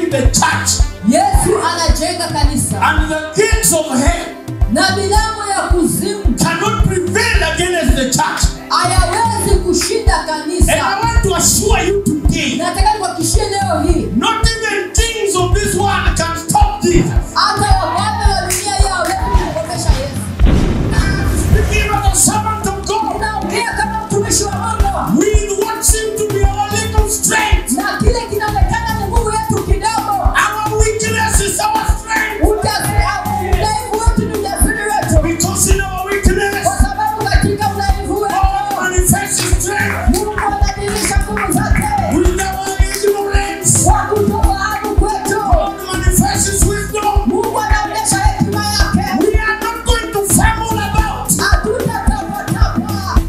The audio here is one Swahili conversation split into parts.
building the church. Yesu anajenga kanisa. And the gates of hell Na milango ya kuzimu cannot prevail against the church. hayawezi kushinda kanisa. And I want to assure you today, Nataka nikuhakikishie leo hii, not even kings of this world can stop Jesus. hata wafalme wa dunia hii hawawezi kumkomesha Yesu. Speaking as a servant of God, Naongea kama mtumishi wa Mungu. we want him to be our little strength. Na kile kinaonekana ni nguvu yetu kidogo. Our weakness is our strength. Udhaifu wetu ni ujasiri wetu. Because in our weakness, Kwa sababu katika udhaifu wetu God manifests his strength. Mungu anadhihirisha nguvu zake. With our ignorance, Kwa kutofahamu kwetu God manifests his wisdom. Mungu anaonyesha hekima yake. We are not going to fumble about. Hatutatapatapa.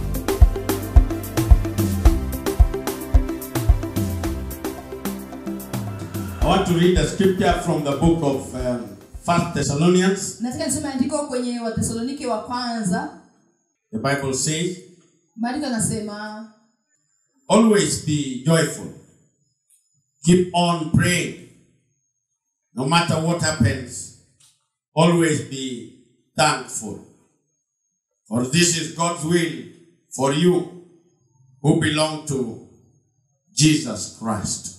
I want to read a scripture from the book of 1 Thessalonians. Nataka nisome andiko kwenye Wathesalonike wa kwanza. The Bible says, Maandiko yanasema, always be joyful. Keep on praying. No matter what happens, always be thankful. For this is God's will for you who belong to Jesus Christ.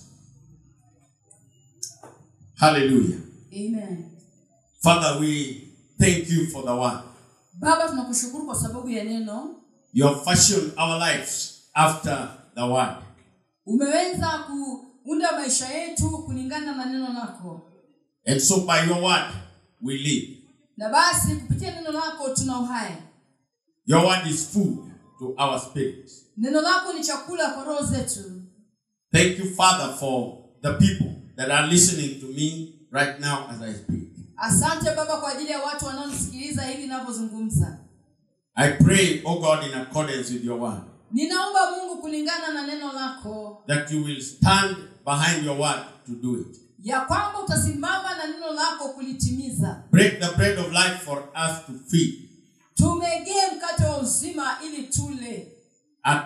Hallelujah. Amen. Father, we thank you for the word. Baba, tunakushukuru kwa sababu ya neno. You have fashioned our lives after the word. Umeweza kuunda maisha yetu kulingana na neno lako. And so by your word, we live. Na basi kupitia neno lako tuna uhai. Your word is food to our spirits. Neno lako ni chakula kwa roho zetu. Thank you, Father, for the people that are listening to me right now as I speak. Asante Baba kwa ajili ya watu wanaonisikiliza hivi ninavyozungumza. I pray, oh God, in accordance with your word, Ninaomba Mungu kulingana na neno lako, that you will stand behind your word to do it. ya kwamba utasimama na neno lako kulitimiza. Break the bread of life for us to feed Tumegee mkate wa uzima ili tule. at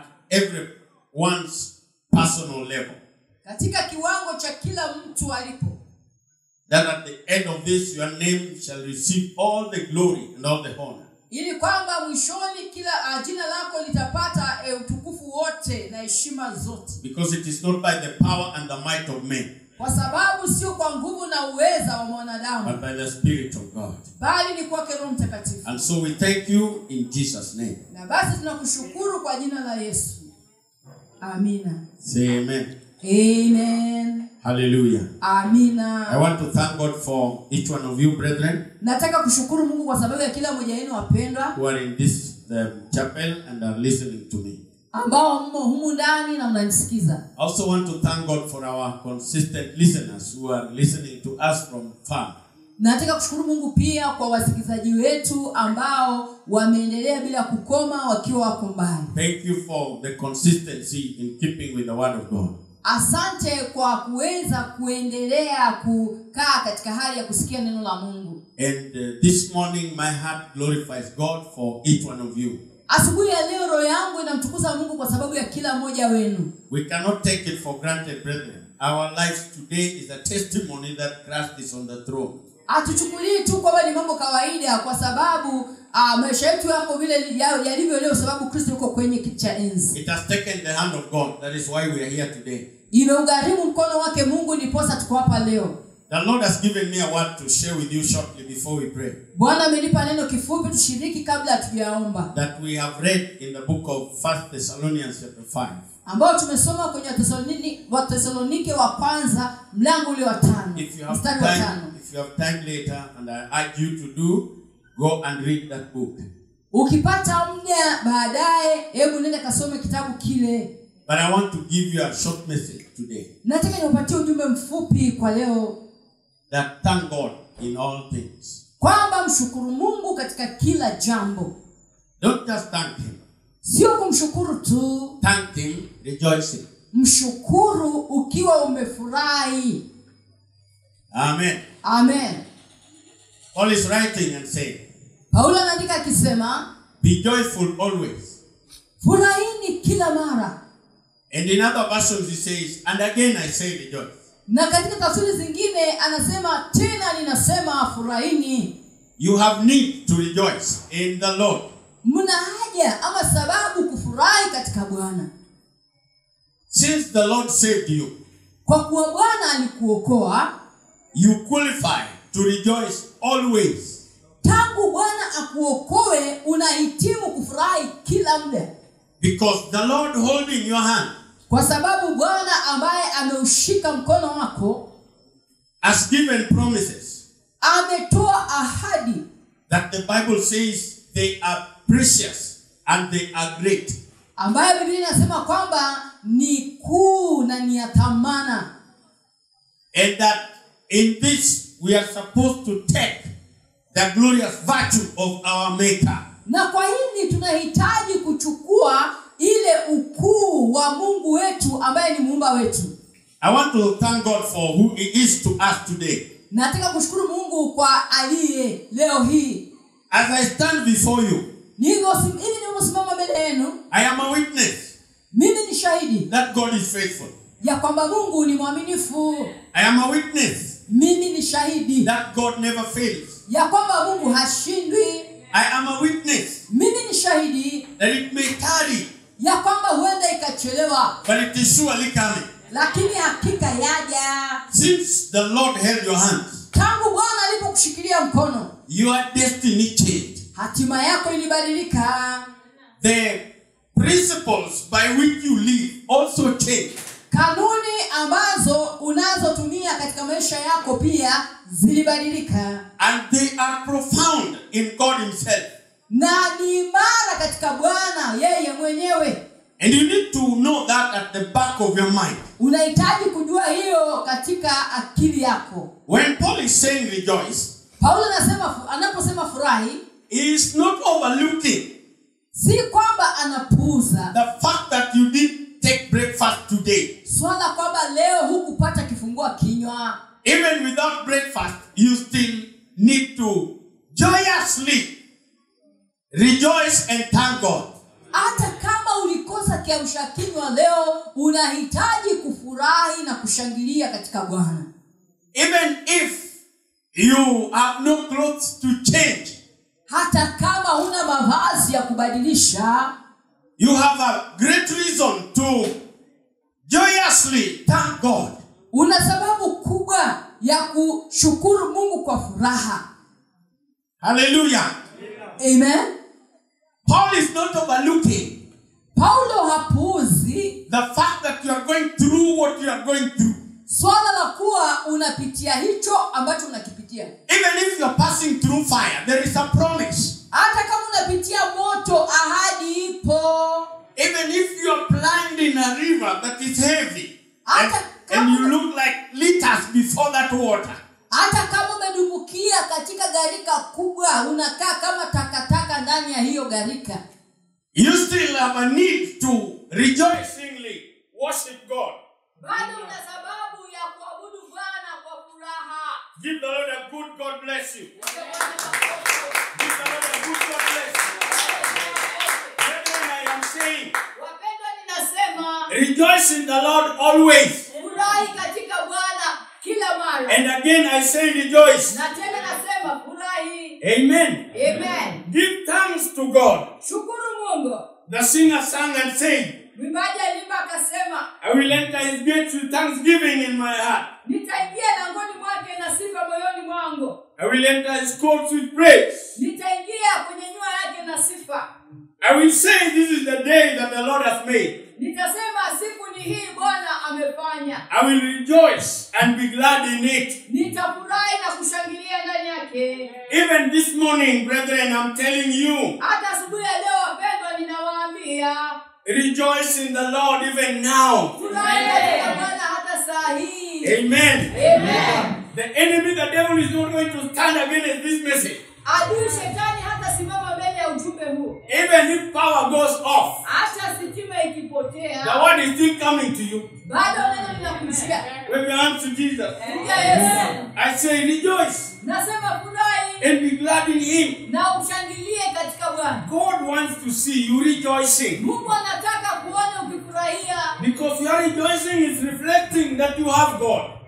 everyone's personal level. Katika kiwango cha kila mtu alipo. That at the end of this, your name shall receive all the glory and all the honor. Ili kwamba mwishoni kila jina lako litapata utukufu wote na heshima zote. Because it is not by the power and the might of men, Kwa sababu sio kwa nguvu na uweza wa but mwanadamu, by the Spirit of God. bali ni kwake Roho Mtakatifu. And so we thank you in Jesus' name. Na basi tunakushukuru kwa jina la Yesu. Amina. Say amen. Amen. Hallelujah. Amina. I want to thank God for each one of you, brethren, Nataka kushukuru Mungu kwa sababu ya kila mmoja wenu wapendwa who are in this chapel and are listening to me. ambao mmo humu ndani na mnanisikiza. I also want to thank God for our consistent listeners who are listening to us from far. Nataka kushukuru Mungu pia kwa wasikilizaji wetu ambao wameendelea bila kukoma wakiwa wako mbali. Thank you for the consistency in keeping with the word of God. Asante kwa kuweza kuendelea kukaa katika hali ya kusikia neno la Mungu. And this morning my heart glorifies God for each one of you. Asubuhi ya leo roho yangu inamtukuza Mungu kwa sababu ya kila mmoja wenu. We cannot take it for granted, brethren. Our lives today is a testimony that Christ is on the throne. Hatuchukulii tu kwamba ni mambo kawaida kwa sababu maisha yetu yako vile yalivyo leo sababu Kristo yuko kwenye kiti cha enzi. It has taken the hand of God. That is why we are here today. Imeugarimu mkono wake Mungu ndiposa tuko hapa leo. The Lord has given me a word to share with you shortly before we pray. Bwana amenipa neno kifupi tushiriki kabla hatujaomba. That we have read in the book of 1 Thessalonians chapter 5. Ambao tumesoma kwenye Wathesalonike wa kwanza mlango ule wa 5. Mstari wa 5. If you have time later, and I urge you to go and read that book. Ukipata muda baadaye hebu nenda kasome kitabu kile. But I want to give you a short message today. Nataka niwapatie ujumbe mfupi kwa leo. That thank God in all things. Kwamba mshukuru Mungu katika kila jambo. Don't just thank him. Sio kumshukuru tu. Thank him rejoicing. Mshukuru ukiwa umefurahi. Amen. Amen. Paul is writing and saying, Paulo anaandika akisema, be joyful always. Furahini kila mara. And in other versions he says, and again I say rejoice. Na katika tafsiri zingine anasema tena ninasema furahini. You have need to rejoice in the Lord. Mna haja ama sababu kufurahi katika Bwana. Since the Lord saved you, kwa kuwa Bwana alikuokoa, you qualify to rejoice always. Tangu Bwana akuokoe unahitimu kufurahi kila muda. Because the Lord holding your hand, kwa sababu Bwana ambaye ameushika mkono wako, has given promises. Ametoa ahadi. That the Bible says they are precious and they are great. Ambayo Biblia inasema kwamba ni kuu na ni ya thamana. And that in this we are supposed to take the glorious virtue of our Maker. Na kwa hili tunahitaji kuchukua ile ukuu wa Mungu wetu ambaye ni muumba wetu. I want to thank God for who he is to us today. Nataka kushukuru Mungu kwa aliye leo hii. As I stand before you, niliposimama mbele yenu, I am a witness. Mimi ni shahidi that God is faithful. Ya kwamba Mungu ni mwaminifu. I am a witness. Mimi ni shahidi that God never fails. Ya kwamba Mungu hashindwi. I am a witness. Mimi ni shahidi that it may tarry. Ya kwamba huenda ikachelewa. But it is surely coming. Lakini hakika yaja. Since the Lord held your hands, tangu Bwana alipokushikilia mkono, your destiny changed. Hatima yako ilibadilika. The principles by which you live also changed. Kanuni ambazo unazotumia katika maisha yako pia zilibadilika. And they are profound in God himself. Na ni imara katika Bwana yeye mwenyewe. And you need to know that at the back of your mind. Unahitaji kujua hiyo katika akili yako. When Paul is saying rejoice, Paulo anaposema furahi, he is not overlooking si kwamba anapuuza the fact that you didn't take breakfast today. Swala kwamba leo hukupata kifungua kinywa. Even without breakfast, you still need to joyously rejoice and thank God. Hata kama ulikosa kiamsha kinywa leo, unahitaji kufurahi na kushangilia katika Bwana. Even if you have no clothes to change, hata kama huna mavazi ya kubadilisha, you have a great reason to joyously thank God. Una sababu kubwa ya kushukuru Mungu kwa furaha. Hallelujah. Amen. Paul is not overlooking Paulo hapuuzi the fact that you are going through what you are going through. Swala la kuwa unapitia hicho ambacho unakipitia. Even if you are passing through fire, there is a promise. Hata kama unapitia moto, ahadi ipo. Even if you are plunged in a river that is heavy, and you look like liters before that water. Hata kama umedumbukia katika gharika kubwa, unakaa kama takataka ndani ya hiyo gharika, you still have a need to rejoicingly worship God. Bado una sababu ya kuabudu Bwana kwa furaha. Give the Lord a good God bless you. Give the Lord a good God bless you. Brethren, I am saying, wapendwa, ninasema rejoice in the Lord always. Furahi katika Bwana kila mara. And again I say rejoice. Na tena nasema furahi. Amen. Amen. Give thanks to God. Shukuru Mungu. The singer sang and said, mwimbaji alimba akasema, I will enter his gates with thanksgiving in my heart. Nitaingia langoni mwake na sifa moyoni mwangu. I will enter his courts with praise. Nitaingia kwenye nyua yake na sifa. I will say this is the day that the Lord has made. Nitasema siku ni hii Bwana amefanya. I will rejoice and be glad in it. Nitafurahi na kushangilia ndani yake. Even this morning, brethren, I'm telling you. Hata asubuhi ya leo wapendwa, ninawaambia, rejoice in the Lord even now. Furahi katika Bwana hata saa hii. Amen. Amen. The enemy, the devil, is not going to stand against this message. Adui shetani hata simama mbele ya ujumbe huu. Even if power goes off, hata sitima ikipotea, the word is still coming to you. Bado neno linakujia. Wave your hands to Jesus. Yes. I say rejoice. Nasema furahi and be glad in him. Na ushangilie katika Bwana. God wants to see you rejoicing. Mungu anataka kuona ukifurahia. Because your rejoicing is reflecting that you have God.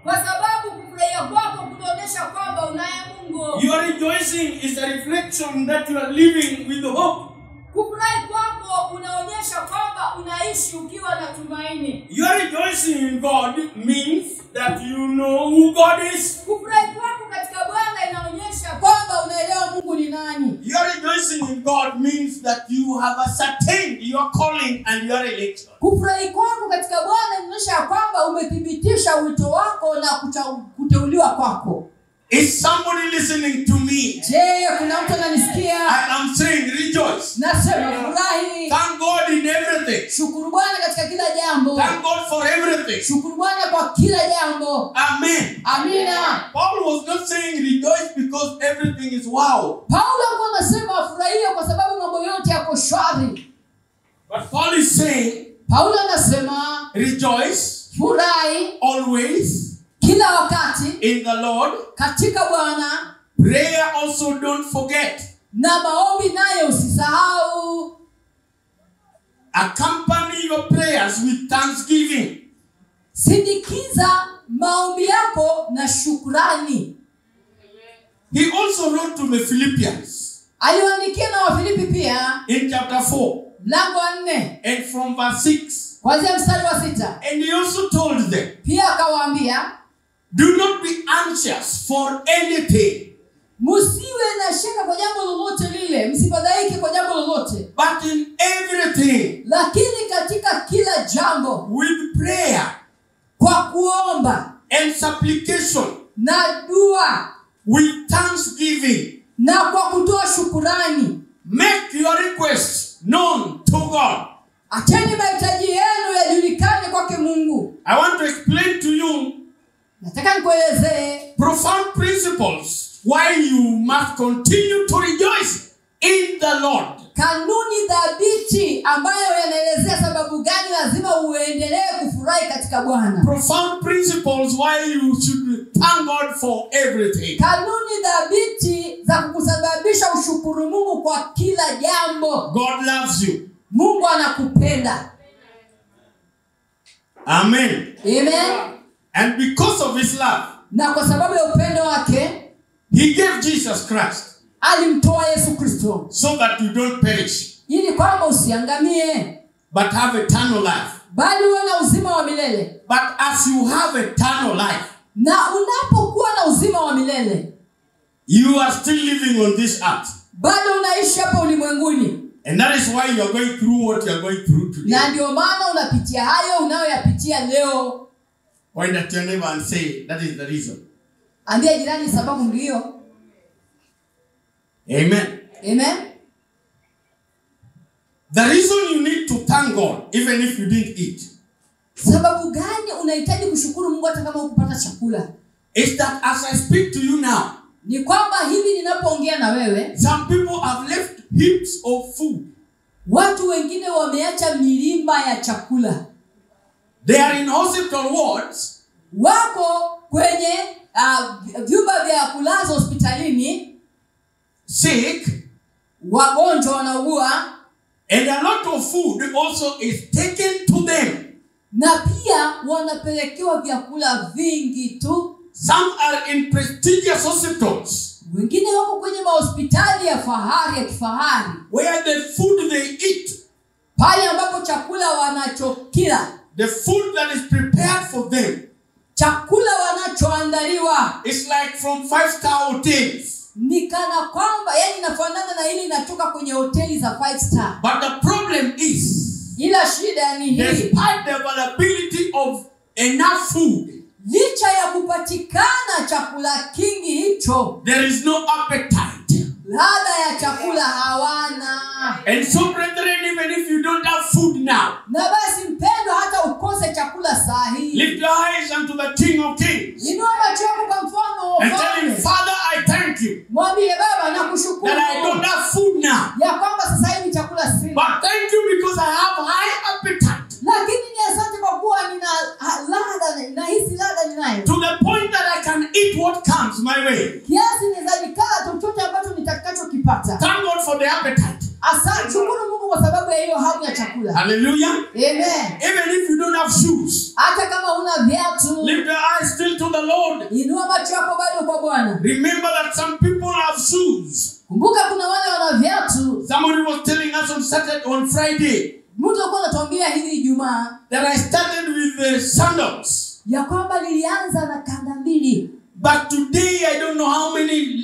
Kwa sababu kufurahia kwako kunaonyesha kwamba unaye Mungu. Your rejoicing is a reflection that you are living with hope. Kufurahi kwako unaonyesha kwamba unaishi ukiwa na tumaini. Your rejoicing in God means that you know who God is. Kufurahi kwako katika Bwana inaonyesha kwamba unaelewa Mungu ni nani. Your rejoicing in God means that you have ascertained your calling and your election. Kufurahi kwako katika Bwana inaonyesha kwamba umethibitisha wito wako na kuteuliwa kwako. Is somebody listening to me? Je, kuna mtu ananisikia? I am saying rejoice. Nasema furahi. Thank God in everything. Shukuru Bwana katika kila jambo. Thank God for everything. Shukuru Bwana kwa kila jambo. Amen. Amina. Paul was not saying rejoice because everything is wow. Paulo alikuwa anasema furahia kwa sababu mambo yote yako shwari. But Paul is saying, Paulo anasema rejoice furahi always kila wakati in the Lord. katika Bwana. Prayer also don't forget. Na maombi nayo usisahau. Accompany your prayers with thanksgiving. Sindikiza maombi yako na shukrani. He also wrote to the Philippians. Aliwaandikia na Wafilipi pia In chapter 4. mlango wa 4 And from verse 6. kuanzia mstari wa 6. And he also told them, Pia akawaambia, do not be anxious for anything, msiwe na shaka kwa jambo lolote lile, msifadhaike kwa jambo lolote, but in everything, lakini katika kila jambo with prayer kwa kuomba and supplication, na dua with thanksgiving, na kwa kutoa shukurani, make your requests known to God. acheni mahitaji yenu yajulikane kwake Mungu. I want to explain to you Nataka nikuelezee profound principles why you must continue to rejoice in the Lord. kanuni dhabiti ambayo yanaelezea sababu gani lazima uendelee kufurahi katika Bwana. Profound principles why you should thank God for everything. Kanuni dhabiti za kukusababisha ushukuru Mungu kwa kila jambo. God loves you. Mungu anakupenda. Amen. Amen. And because of his love, Na kwa sababu ya upendo wake, he gave Jesus Christ alimtoa Yesu Kristo so that you don't perish, ili kwamba usiangamie, but have eternal life. bali uwe na uzima wa milele. But as you have eternal life, Na unapokuwa na uzima wa milele, you are still living on this earth. bado unaishi hapa ulimwenguni. And that is why you are going through what you are going through today. Na ndio maana unapitia hayo unayoyapitia leo. Point at your neighbor and say, that is the reason. Ambia jirani sababu ndio. Amen. Amen. The reason you need to thank God, even if you didn't eat, Sababu gani unahitaji kushukuru Mungu hata kama hukupata chakula? is that as I speak to you now, Ni kwamba hivi ninapoongea na wewe, some people have left heaps of food. watu wengine wameacha milima ya chakula. They are in hospital wards. Wako kwenye vyumba vya kulaza hospitalini, Sick. wagonjwa wanaugua, And a lot of food also is taken to them. na pia wanapelekewa vyakula vingi tu. Some are in prestigious hospitals Wengine wako kwenye mahospitali ya kifahari, where the food they eat, pale ambapo chakula wanachokila, the food that is prepared for them, chakula wanachoandaliwa is like from 5-star hotels. ni kana kwamba yani inafanana na ile inatoka kwenye hoteli za 5 star. But the problem is, Ila shida ni hii, despite the availability of enough food, licha ya kupatikana chakula kingi hicho, there is no appetite. ladha ya chakula hawana. And so, brethren, even if you don't have food now, Na basi mpendwa, hata ukose chakula saa hii, lift your eyes unto the King of Kings inua macho yako kwa mfano wa and tell him, Mfalme. Father, I thank you Mwambie Baba, nakushukuru that I don't have food now. ya kwamba sasa hivi chakula sina, But thank you because I have high appetite, lakini ni asante kwa kuwa nina ladha, nahisi ladha ninayo, to the point that I can eat what comes my way. kiasi naweza nikala chochote ambacho nitakachokipata. Thank God for the appetite. Asante, shukuru Mungu Mungu kwa sababu ya hiyo hamu ya chakula. Hallelujah. Amen. Even if you don't have shoes, Hata kama huna viatu, lift your eyes still to the Lord. inua macho yako bado kwa Bwana. Remember that some people have shoes. Kumbuka kuna wale wana viatu. Somebody was telling us on Friday Mtu alikuwa anatuambia hivi Ijumaa that I started with the sandals. ya kwamba nilianza na kanda mbili. But today I don't know how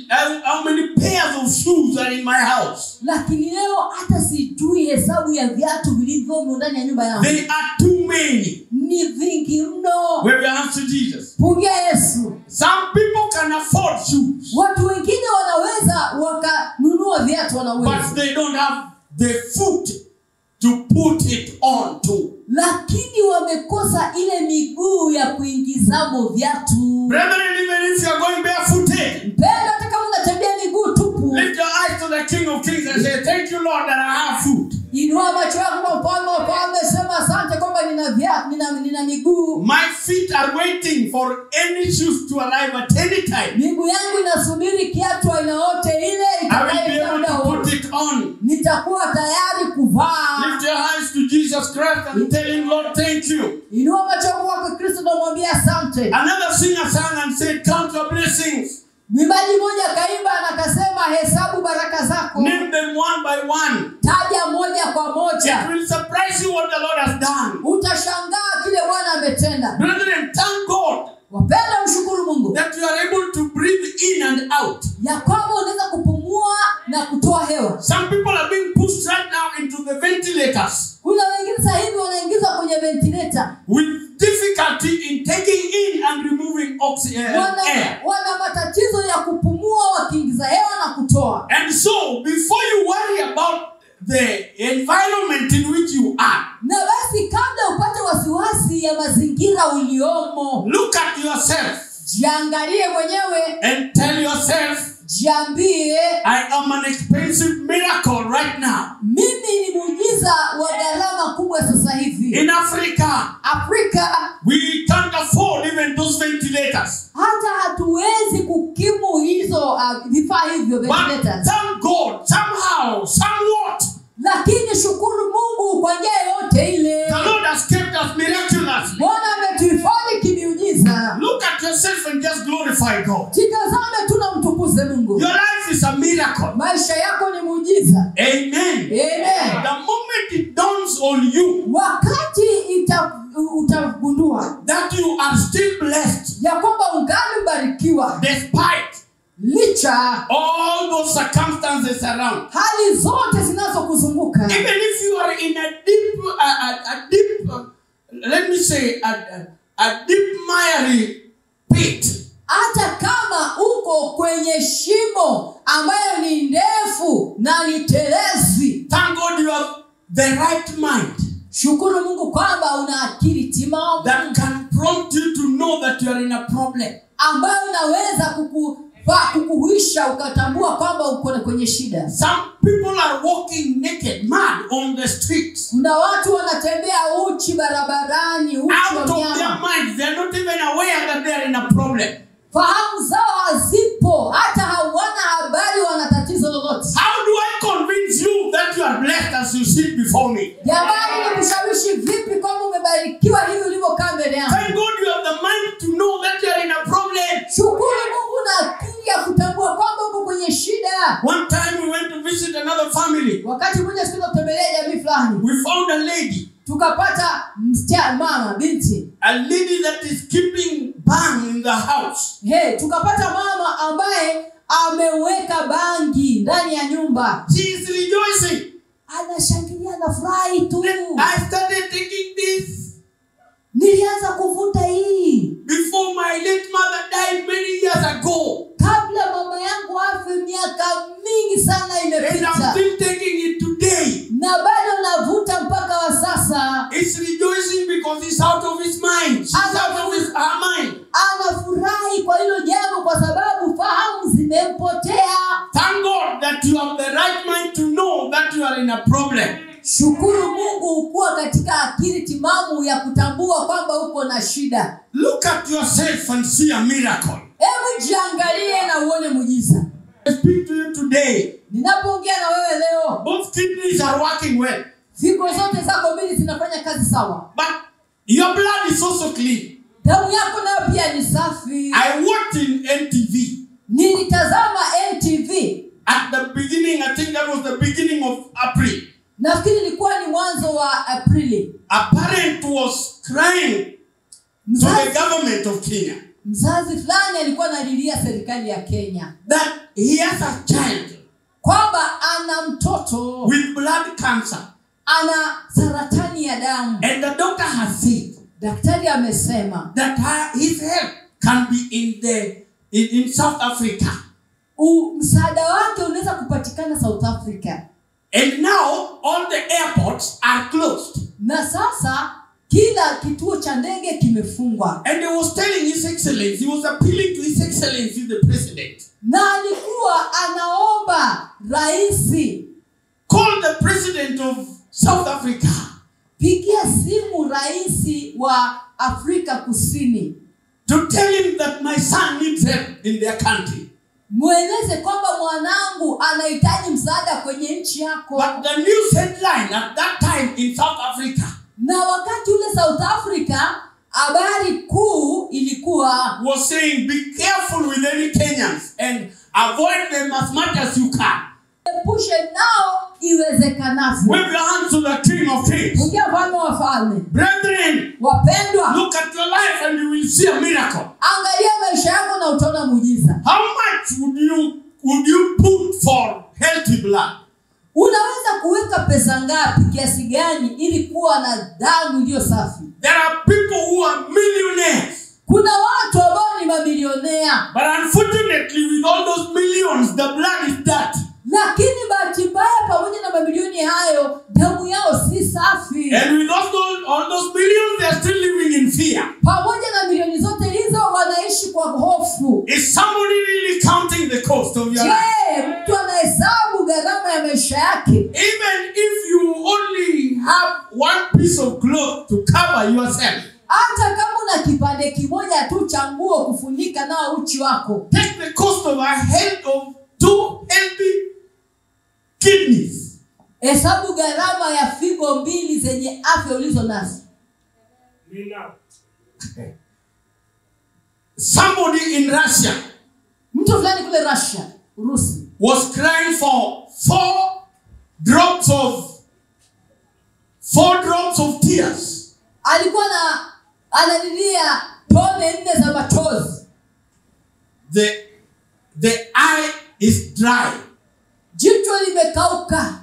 many pairs of shoes are in my house. Lakini leo hata sijui hesabu ya viatu vilivyomo ndani ya nyumba yangu. They are too many. Ni vingi mno. Wave your hands to Jesus. Pungia Yesu. Some people can afford shoes. Watu wengine wanaweza wakanunua viatu, wanaweza. But they don't have the foot to put it on to. Lakini wamekosa ile miguu ya kuingizamo viatu. Brethren, even if you are going barefooted, Mpendwa, hata kama unatembea miguu tupu, lift your eyes to the King of Kings and say, thank you, Lord, that I have foot. inua macho yako kwa Mfalme wa wafalme, sema asante kwamba nina viatu, nina miguu. My feet are waiting for any shoes to arrive at any time. Miguu yangu inasubiri kiatu aina yote ile I will be able to itakayokuwa. put it on. Nitakuwa tayari kuvaa. Lift your hands to Jesus Christ and tell him, Lord, thank you. Inua macho yako kwa Kristo na mwambie asante. Another singer sang and said, count your blessings. Mwimbaji mmoja kaimba na akasema hesabu baraka zako. Name them one by one. Taja moja kwa moja. It will surprise you what the Lord has done. Utashangaa kile Bwana ametenda. Brethren, thank God Wapenda mshukuru Mungu that you are able to breathe in and out. ya kwamba unaweza kupumua na kutoa hewa. Some people are being pushed right now into the ventilators Kuna wengine sasa hivi wanaingizwa kwenye ventilator. with difficulty in taking in and removing air. Wana matatizo ya kupumua wakiingiza hewa na kutoa. And so, before you worry about the environment in which you are, Na basi kabla upate wasiwasi ya mazingira uliomo, look at yourself jiangalie mwenyewe, and tell yourself, jiambie, I am an expensive miracle right now. mimi ni muujiza wa gharama kubwa sasa hivi. In Africa, Afrika we can't afford even those ventilators. hata hatuwezi kukimu hizo vifaa hivyo But ventilators. thank God, somehow, somewhat, Lakini shukuru Mungu kwa njia yote ile. the Lord has kept us miraculously. Bwana ametuhifadhi kimiujiza. Look at yourself and just glorify God. Jitazame tu na mtukuze Mungu. Your life is a miracle. Maisha yako ni muujiza. Amen. Amen. The moment it dawns on you Wakati utagundua that you are still blessed, ya kwamba ungali mbarikiwa despite licha all those circumstances around. hali zote zinazokuzunguka. Even if you are in a deep, let me say, a deep miry pit, Hata kama uko kwenye shimo ambayo ni ndefu na ni telezi, thank God you have the right mind shukuru Mungu kwamba una akili timamu that can prompt you to know that you are in a problem. ambayo unaweza kukuhuisha ukatambua kwamba uko kwenye shida. Some people are walking naked, mad on the streets. Kuna watu wanatembea uchi barabarani, uchi Out wa of their nyama. minds, they are not even aware that they are in a problem. Fahamu zao hazipo, hata hawana habari wana tatizo lolote. How do I convince you that you are blessed as you sit before me? Jamani, nikushawishi vipi kwamba umebarikiwa hivi ulivyokaa mbele yangu? Thank God you have the mind to know that you are in a problem. Shukuru Mungu na akili ya kutambua kwamba uko kwenye shida. One time we went to visit another family. Wakati mmoja siku kutembelea jamii fulani, We found a lady. tukapata mama, binti. A lady that is keeping bang in the house. Tukapata mama ambaye ameweka bangi ndani ya nyumba. She is rejoicing. Anashangilia, anafurahi tu. I started taking this Nilianza kuvuta hii before my late mother died many years ago. kabla mama yangu afe, miaka mingi sana And I'm imepita. still taking it today. Na bado navuta mpaka wa sasa. He's rejoicing because he's out of his mind. She's out of her mind. Anafurahi kwa hilo jambo kwa sababu fahamu zimempotea. Thank God that you have the right mind to know that you are in a problem. Shukuru Mungu kuwa katika akili timamu ya kutambua kwamba uko na shida. Look at yourself and see a miracle. Hebu jiangalie na uone muujiza. speak to you today, ninapoongea na wewe leo, both kidneys are working well. figo zote zako mbili zinafanya kazi sawa. But your blood is also clean. Damu yako nayo pia ni safi. I watched in NTV. Nilitazama NTV. At the beginning, I think that was the beginning of April. Nafikiri ilikuwa ni mwanzo wa Aprili. A parent was crying to the government of Kenya. Mzazi fulani alikuwa analilia serikali ya Kenya That he has a child kwamba ana mtoto with blood cancer. ana saratani ya damu. And the doctor has said, daktari amesema that his help can be in South Africa. Msaada wake unaweza kupatikana South Africa. And now all the airports are closed. Na sasa kila kituo cha ndege kimefungwa. And he was telling His Excellency, he was appealing to His Excellency the President. Na alikuwa anaomba raisi, call the President of South Africa. Pigia simu raisi wa Afrika Kusini. To tell him that my son needs help in their country. Mueleze kwamba mwanangu anahitaji msaada kwenye nchi yako. But the news headline at that time in South Africa. Na wakati ule South Africa, habari kuu ilikuwa was saying, be careful with any Kenyans and avoid them as much as you can. Epushe nao iwezekanavyo. Wave your hands to the King of Kings. Pungia mfalme wa falme. Brethren, wapendwa, look at your life and you will see a miracle. Angalia maisha yako na utaona muujiza. How much would you put for healthy blood? Unaweza kuweka pesa ngapi, kiasi gani ili kuwa na damu iliyo safi? There are people who are millionaires. Kuna watu ambao ni mamilionea. But unfortunately, with all those millions, the blood is dirty. Lakini bahati mbaya, pamoja na mamilioni hayo, damu yao si safi. And with all those millions, they are still living in fear. Pamoja na milioni zote hizo, wanaishi kwa hofu. Is somebody really counting the cost of your life? Je, mtu anahesabu gharama ya maisha yake? Even if you only have one piece of cloth to cover yourself, hata kama una kipande kimoja tu cha nguo kufunika nao uchi wako, take the cost of a head of 2 healthy kidneys. Hesabu gharama ya figo mbili zenye afya ulizo nazo. Somebody in Russia, mtu fulani kule Russia, Urusi, was crying for 4 drops of tears. Alikuwa analilia tone 4 za machozi. The eye is dry. Jicho limekauka.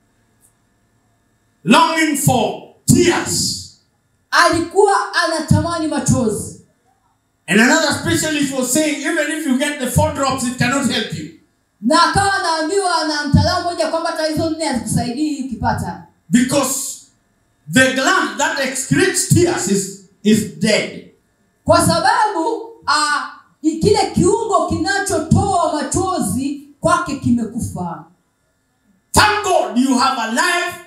Longing for tears. Alikuwa anatamani machozi. And another specialist was saying, even if you get the 4 drops, it cannot help you. Na akawa anaambiwa na mtaalamu mmoja kwamba hata hizo 4 hazikusaidii ukipata. Because the gland that excretes tears is dead. Kwa sababu kile kiungo kinachotoa machozi kwake kimekufa. Thank God you have a life.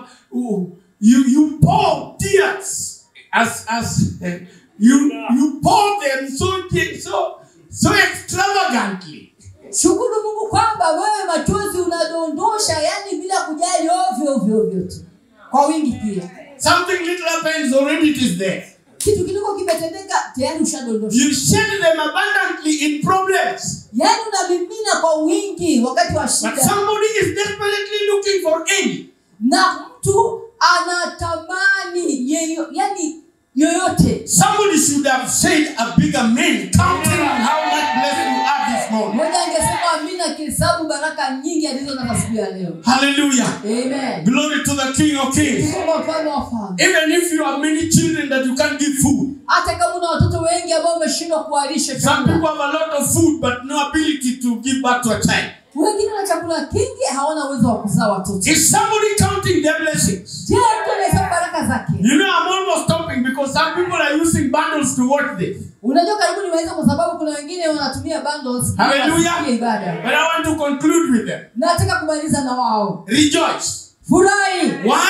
You pour tears as you pour them so extravagantly. Shukuru Mungu kwamba wewe machozi unadondosha, yani bila kujali ovyo tu. Kwa wingi pia. Something little happens, already it is there. Kitu kidogo kimetendeka, tayari ushadondosha. You shed them abundantly in problems. Yani unamimina kwa wingi wakati wa shida. But somebody is desperately looking for aid. Na mtu anatamani yoyote. Somebody should have said a bigger man, counting on how much blessing you have this morning. Mmoja angesema amina kihesabu baraka nyingi alizo na siku ya leo. Hallelujah. Amen. Glory to the King of Kings. Even if you have many children that you can't give food. Hata kama una watoto wengi ambao umeshindwa kuwalisha chakula. Some people have a lot of food but no ability to give back to a child. Wengine wana chakula kingi, hawana uwezo wa kuzaa watoto. Is somebody counting their blessings? Je, mtu anahesabu baraka zake? You know, I'm almost stopping because some people are using bundles to watch this. Unajua karibu nimeweza kwa sababu kuna wengine wanatumia bundles. Hallelujah. But I want to conclude with them. Nataka kumaliza na wao. Rejoice. Furahi. Why?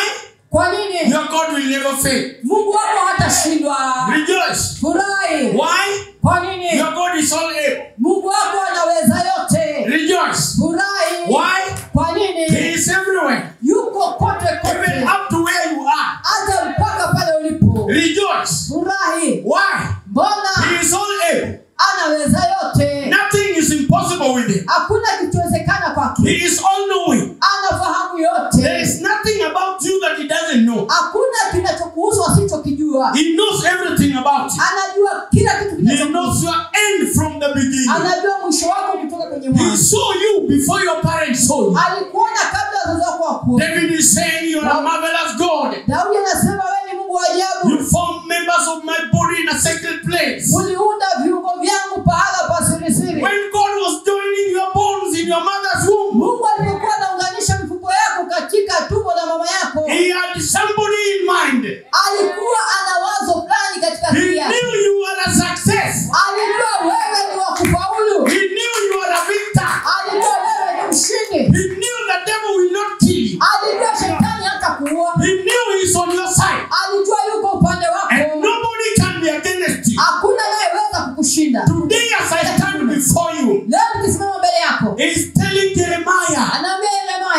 Kwa nini? Your God will never fail. Mungu wako hatashindwa. Rejoice. Furahi. Why? Kwa nini? Your God is all able. Mungu wako anaweza yote. Rejoice. Furahi. Why? Kwa nini? He is everywhere. Yuko kote Even kote. up to where you are. Hata mpaka pale ulipo. Rejoice. Furahi. Why? Mbona? He is all able. Anaweza yote. Nothing is impossible with him. Hakuna kisichowezekana kwake. He is all knowing. Anafahamu yote. There is nothing about you that he doesn't know. Hakuna kinachokuhusu asichokijua. He knows everything about you. Anajua kila kitu He kinachokuhusu. knows your end from the beginning. Anajua mwisho wako kutoka kwenye He mwanzo. saw you before your parents saw you. Alikuona kabla wazazi wako wakuone. David is saying you are a marvelous God. Daudi anasema wewe ni Mungu wa ajabu. You form members of my body in a sacred place. Uliunda viungo vyangu pahala pa siri siri. When God was joining your bones in your mother's womb, Mungu alipokuwa anaunganisha mifupa yako katika tumbo la mama yako, he had somebody in mind. alikuwa ana wazo fulani katika He akili yake. knew you were a success. Alijua wewe ni wa kufaulu. He knew you were a victor. Alijua wewe ni mshindi. He knew the devil will not kill you. Alijua shetani hatakuua. He knew he's on your side. Alijua yuko upande wako. And nobody can be against you. Hakuna anayeweza kukushinda. Today as I stand before you, Leo nikisimama mbele yako, he's telling Jeremiah, anaambia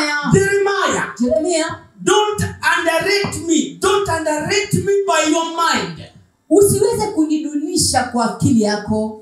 Jeremiah, don't underrate me. Don't underrate me by your mind. usiweze kunidunisha kwa akili yako.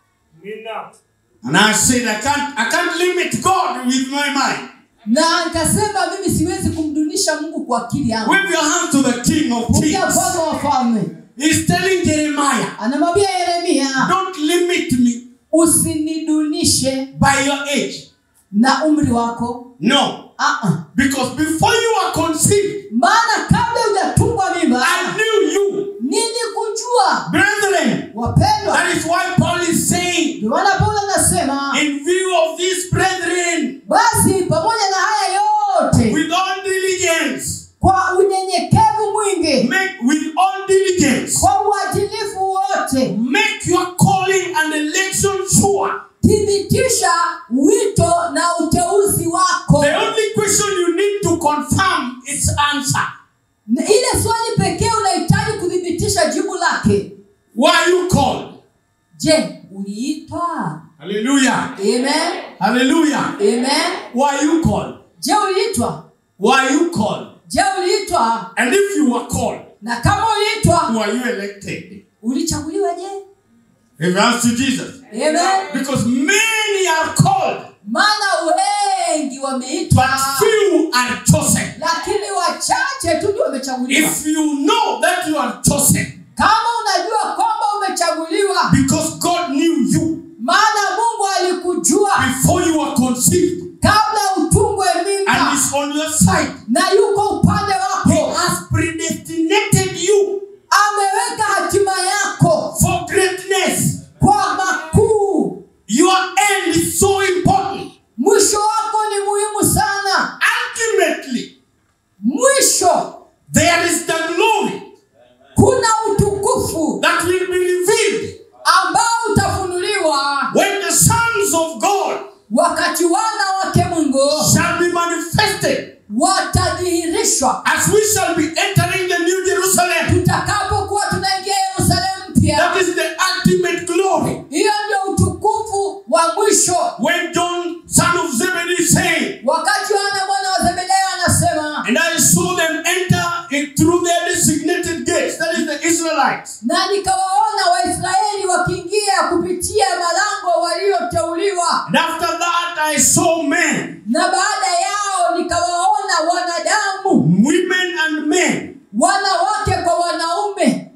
And I said, I can't limit God with my mind. Na nikasema mimi siwezi kumdunisha Mungu kwa akili yangu. Wave your hand to the King of Kings. Mfalme wa falme. He's telling Jeremiah, Anamwambia Yeremia, don't limit me usinidunishe by your age. na umri wako. No. Because before you were conceived, Maana kabla hujatungwa mimba, I knew you. nilikujua. Brethren, Wapendwa, that is why Paul is saying, ndio maana Paulo anasema, in view of these brethren, basi pamoja na haya yote, with all diligence, kwa unyenyekevu mwingi, make with all diligence, kwa uadilifu wote, make your calling and election sure. thibitisha wito na uteuzi wako. The only question you need to confirm its answer. Ile swali pekee unahitaji kudhibitisha jibu lake. Why you called? Je, uliitwa? Hallelujah. Amen. Hallelujah. Amen. Why you called? Je, uliitwa? Why you called? Je, uliitwa? And if you were called, Na kama uliitwa, were you elected? ulichaguliwa je? Reverence to Jesus. Amen. Because many are called, Maana wengi wameitwa, but few are chosen. lakini wachache tu ndio wamechaguliwa. If you know that you are chosen, Kama unajua kwamba umechaguliwa, because God knew you maana Mungu alikujua before you were conceived kabla utungwe mimba, and is on your side, na yuko upande He wako. has predestinated you Ameweka hatima yako for greatness. kwa makuu. Your end is so important. Mwisho wako ni muhimu sana. Ultimately, Mwisho there is the glory kuna utukufu that will be revealed ambao utafunuliwa when the sons of God wakati wana wake Mungu shall be manifested, watadhihirishwa, as we shall be entering the New Jerusalem. tutakapokuwa tunaingia Yerusalemu mpya. That is the ultimate glory. Hiyo ndio utukufu wa mwisho. When John, son of Zebedee, said, Wakati wana mwana wa Zebedayo anasema, and I saw them enter through their designated gates, that is the Israelites. na nikawaona Waisraeli wakiingia kupitia malango walioteuliwa. And after that I saw men, Na baada yao nikawaona wanadamu, women and men, wanawake kwa wanaume,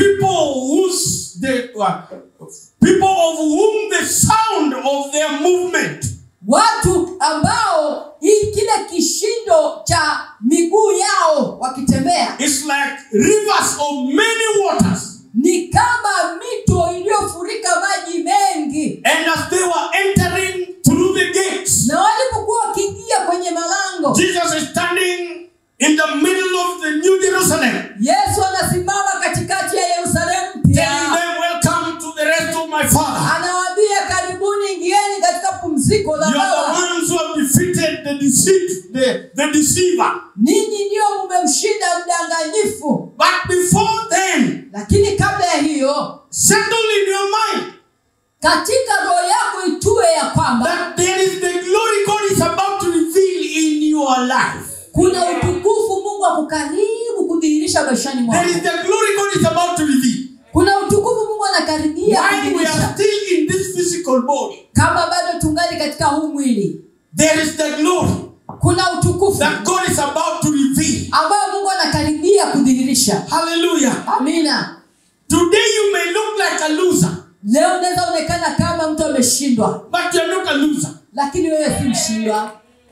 people of whom the sound of their movement watu ambao kile kishindo cha miguu yao wakitembea is like rivers of many waters. ni kama mito iliyofurika maji mengi. And as they were entering through the gates, Na walipokuwa wakiingia kwenye malango, Jesus is standing in the middle of the New Jerusalem, Yesu anasimama katikati ya Yerusalemu mpya. telling them, welcome to the rest of my Father. Anawaambia, karibuni, ingieni katika pumziko la You are Baba. the ones who have defeated the deceit, the deceiver. Ninyi ndio mmemshinda mdanganyifu. But before then, Lakini kabla ya hiyo, settle in your mind katika roho yako itue ya kwamba that there is the glory God is about to reveal in your life. kuna utukufu Mungu ako karibu kudhihirisha maishani mwako. There is the glory God is about to reveal. Kuna utukufu Mungu anakaribia While we are kudhihirisha. still in this physical body, Kama bado tungali katika huu mwili, there is the glory kuna utukufu that God is about to reveal. ambao Mungu anakaribia kudhihirisha. Hallelujah. Amina. Today you may look like a loser, Leo unaweza onekana kama mtu ameshindwa, but you are not a loser. lakini wewe si mshindwa.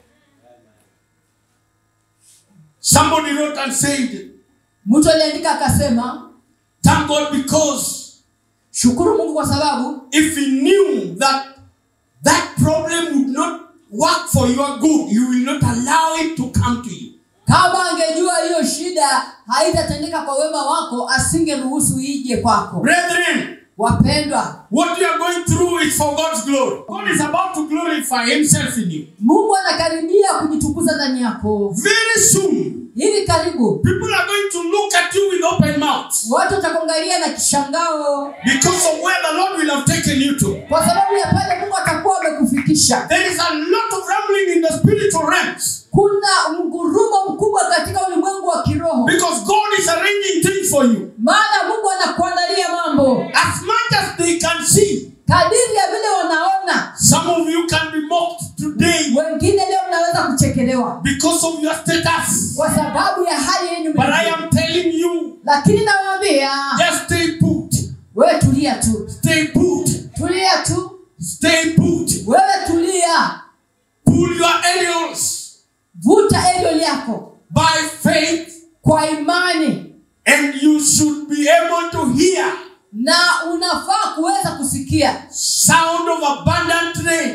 Somebody wrote and said, Mtu aliandika akasema, thank God because shukuru Mungu kwa sababu if he knew that that problem would not work for your good, you will not allow it to come to you. kama angejua hiyo shida haitatendeka kwa wema wako, asingeruhusu ije kwako. Brethren, Wapendwa, what you are going through is for God's glory. God is about to glorify himself in you. Mungu anakaribia kujitukuza ndani yako. Very soon, Hivi karibu people are going to look at you with open mouths watu watakuangalia na kishangao because of where the Lord will have taken you to. kwa sababu ya pale Mungu atakuwa amekufikisha. There is a lot of rumbling in the spiritual realms Kuna mgurumo mkubwa katika ulimwengu wa kiroho, because God is arranging things for you. maana Mungu anakuandalia mambo As much as they can see, kadiri ya vile wanaona. some of you can be mocked today Wengine leo mnaweza kuchekelewa because of your status. kwa sababu ya hali yenu, But I am telling you, lakini nawaambia just stay put. wewe tulia tu, Stay put. tulia tu, Stay put. wewe tulia, Pull your aerials vuta elio yako by faith, kwa imani, and you should be able to hear na unafaa kuweza kusikia sound of abundant rain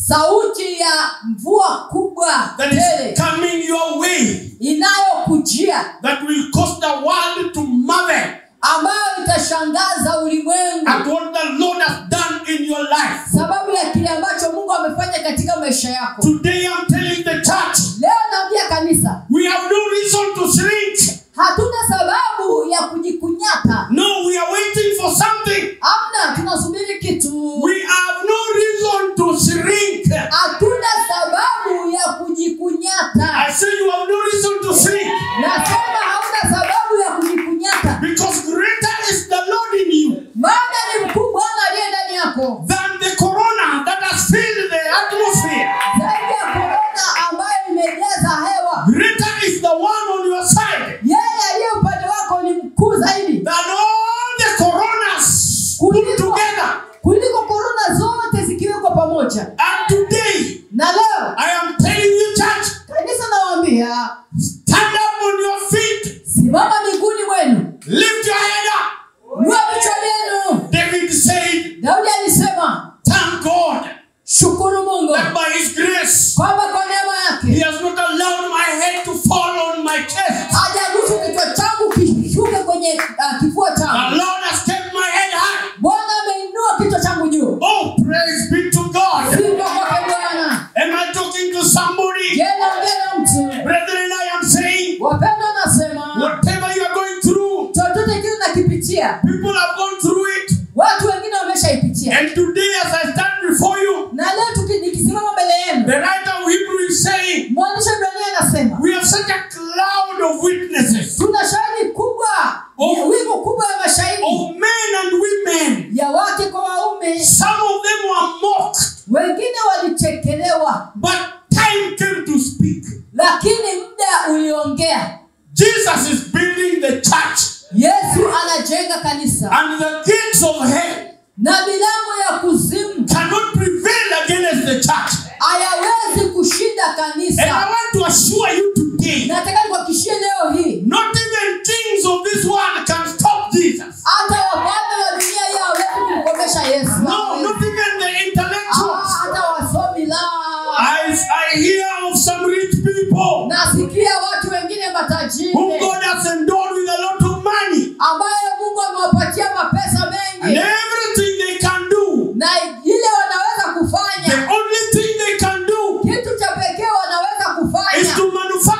sauti ya mvua kubwa that tele is coming your way, inayokujia, that will cause the world to marvel ambayo itashangaza ulimwengu at what the Lord has done in your life. sababu ya kile ambacho Mungu amefanya katika maisha yako. Today I'm telling the church, Leo naambia kanisa, we have no reason to shrink. hatuna sababu ya kujikunyata. No, we are waiting for something. Hamna, tunasubiri kitu. We have no reason to shrink. Hatuna sababu ya kujikunyata. I say you have no reason to shrink Nasema hauna sababu ya kujikunyata, because greater is the Lord in you maana ni mkuu Bwana aliye ndani yako than the corona that has filled the atmosphere. zaidi ya korona ambayo imejaza hewa. Greater is the one on your side Yeye aliye upande wako ni mkuu zaidi than all the coronas put together. kuliko korona zote zikiwekwa pamoja. And today, Na leo I am telling you, church, kanisa nawaambia, stand up on your feet, simama miguuni mwenu, lift your head up. inua vichwa vyenu. David said, Daudi alisema, thank God shukuru Mungu that by his grace, kwamba kwa neema he yake has not allowed my head to fall on my chest. hajaruhusu kichwa changu kishuke kwenye kifua The changu. Lord has kept my head high. Bwana ameinua kichwa changu juu. Oh, praise be to God. Sifa kwake Bwana. Am I talking to somebody? Je, naongea na mtu? Brethren, I am saying, Wapendwa, nasema whatever you are going through, chochote kile nakipitia, people have gone through it. watu wengine wameshaipitia. And today, as I stand before you, Na leo nikisimama mbele yenu, the writer of Hebrew is saying, mwandishi wa Ibrania anasema we have such a cloud of witnesses, tuna shahidi kubwa, wingu kubwa ya mashahidi of men and women. ya wake kwa waume. Some of them were mocked, Wengine walichekelewa, but time came to speak. lakini muda uliongea. Jesus is building the church, Yesu anajenga kanisa, and the gates of hell na milango ya kuzimu cannot prevail against the church. hayawezi kushinda And I kanisa. want to assure you today, Nataka nikuhakikishie leo hii, not even kings of this world can stop Jesus. hata wafalme wa dunia hii hawawezi kumkomesha Yesu. No, not even the intellectuals. Hata wasomi la. I hear of some rich people Nasikia watu wengine matajiri whom God has endowed with a lot of money, ambayo Mungu amewapatia mapesa and mengi, everything they can do, na ile wanaweza the kufanya, only thing they can do kitu cha pekee wanaweza is kufanya to manufacture